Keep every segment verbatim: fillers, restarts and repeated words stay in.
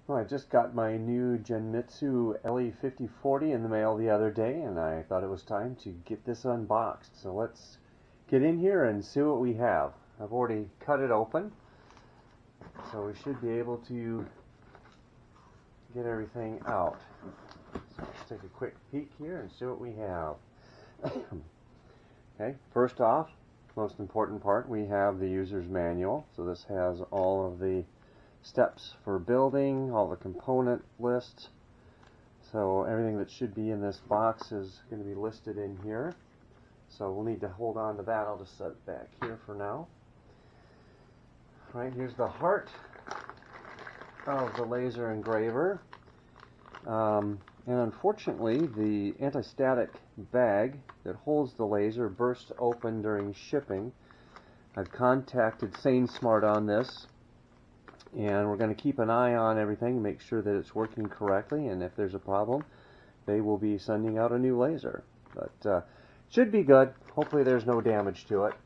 Well, I just got my new Genmitsu L E fifty forty in the mail the other day, and I thought it was time to get this unboxed. So let's get in here and see what we have. I've already cut it open, so we should be able to get everything out. So let's take a quick peek here and see what we have. Okay, first off, most important part, we have the user's manual. So this has all of the steps for building, all the component lists. So everything that should be in this box is going to be listed in here. So we'll need to hold on to that. I'll just set it back here for now. All right, here's the heart of the laser engraver. Um, and unfortunately, the anti-static bag that holds the laser burst open during shipping. I've contacted SaneSmart on this, and we're going to keep an eye on everything and make sure that it's working correctly, and if there's a problem, they will be sending out a new laser. But uh, should be good. Hopefully there's no damage to it.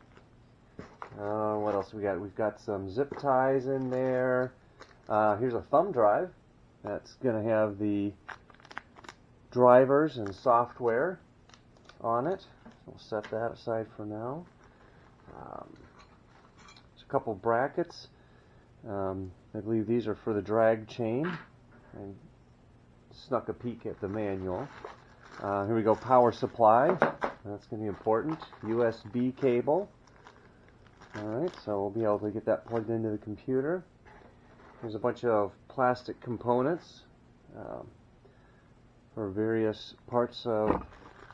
Uh, what else we got? We've got some zip ties in there. Uh, here's a thumb drive that's going to have the drivers and software on it. We'll set that aside for now. Um, there's a couple brackets. Um, I believe these are for the drag chain. I snuck a peek at the manual. Uh, here we go, power supply. That's going to be important. U S B cable. Alright, so we'll be able to get that plugged into the computer. There's a bunch of plastic components um, for various parts of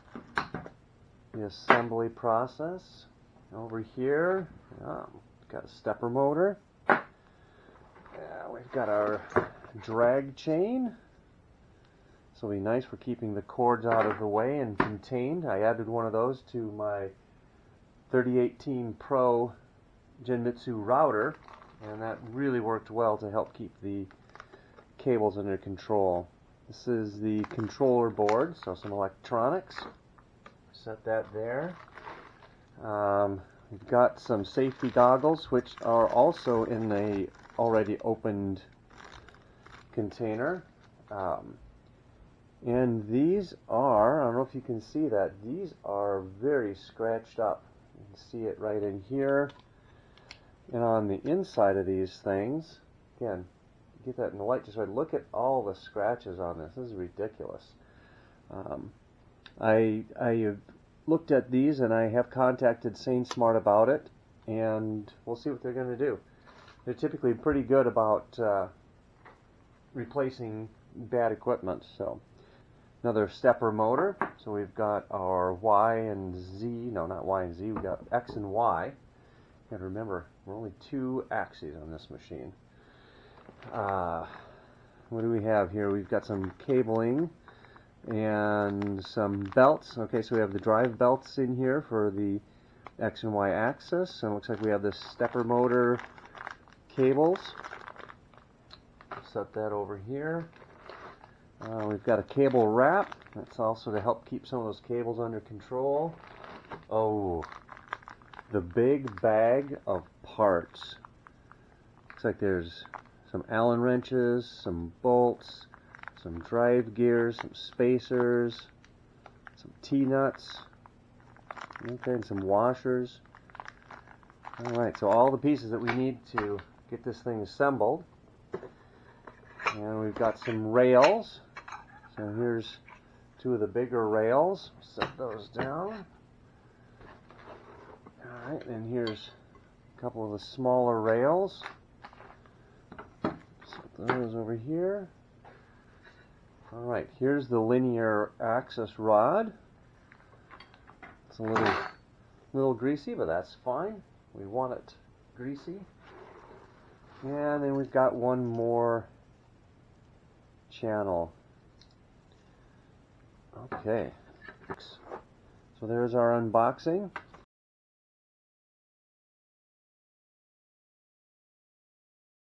the assembly process. Over here, um, got a stepper motor. Uh, we've got our drag chain. This will be nice for keeping the cords out of the way and contained. I added one of those to my thirty eighteen Pro Genmitsu router, and that really worked well to help keep the cables under control. This is the controller board, so some electronics. Set that there. Um, we've got some safety goggles, which are also in a already opened container. Um, and these are, I don't know if you can see that, these are very scratched up. You can see it right in here. And on the inside of these things, again, get that in the light just right. Look at all the scratches on this. This is ridiculous. Um, I, I have looked at these and I have contacted SaneSmart about it, and we'll see what they're going to do. They're typically pretty good about uh, replacing bad equipment. So another stepper motor. So we've got our Y and Z. No, not Y and Z. We've got X and Y. You got to remember, we're only two axes on this machine. Uh, what do we have here? We've got some cabling and some belts. Okay, so we have the drive belts in here for the X and Y axis, and it looks like we have the stepper motor cables. Set that over here. Uh, we've got a cable wrap. That's also to help keep some of those cables under control. Oh, the big bag of parts. Looks like there's some Allen wrenches, some bolts, some drive gears, some spacers, some T-nuts, okay, and some washers. Alright, so all the pieces that we need to get this thing assembled. And we've got some rails. So here's two of the bigger rails. Set those down. Alright, and here's a couple of the smaller rails. Set those over here. Alright, here's the linear axis rod. It's a little, little greasy, but that's fine. We want it greasy. And then we've got one more channel. Okay. So there's our unboxing.